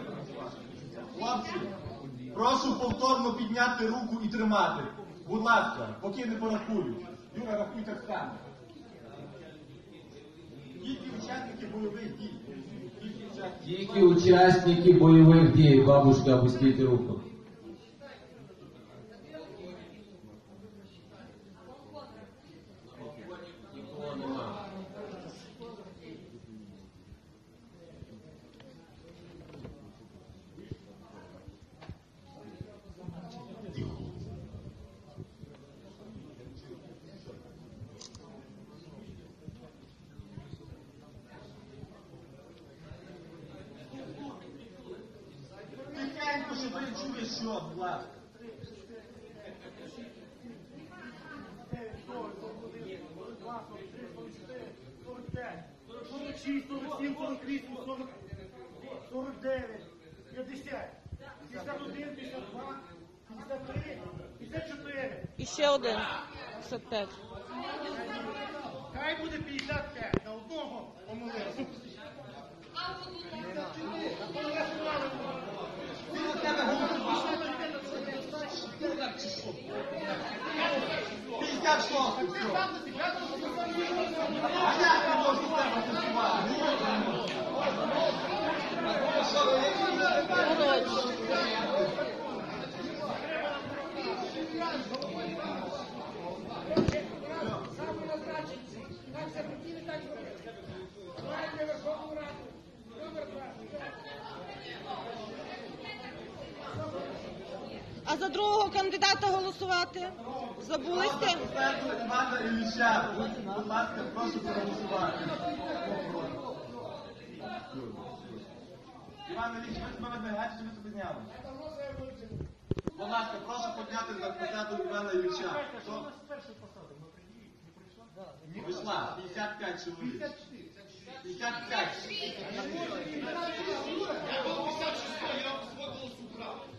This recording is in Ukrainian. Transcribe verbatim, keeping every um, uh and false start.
Хлопці, прошу повторно підняти руку і тримати. Будь ласка, поки не порахують. Юра, рахуй так само. Тільки учасники бойових дій. Тільки учасники бойових дій, бабушка, опустіть руку. Тихенько, щоб ви чули, що, будь ласка. сорок шість, сорок сім, сорок вісім, сорок дев'ять, п'ятдесят, п'ятдесят один, п'ятдесят два, п'ятдесят три, п'ятдесят чотири. І ще один. п'ятдесят п'ять. Хай буде п'ятдесят п'ять. На одного помилився. п'ятдесят шість. А як не можу з тебе працювати? А за другого кандидата голосувати? Забулися? Івана Ілліча, будь ласка, прошу проголосувати. Іван Ілліч, ви себе видвигаєте, чи ви себе зняли? Будь ласка, прошу підняти за посаду Івана Ілліча. Хто? Вийшла, п'ятдесят п'ять чоловік. п'ятдесят п'ять.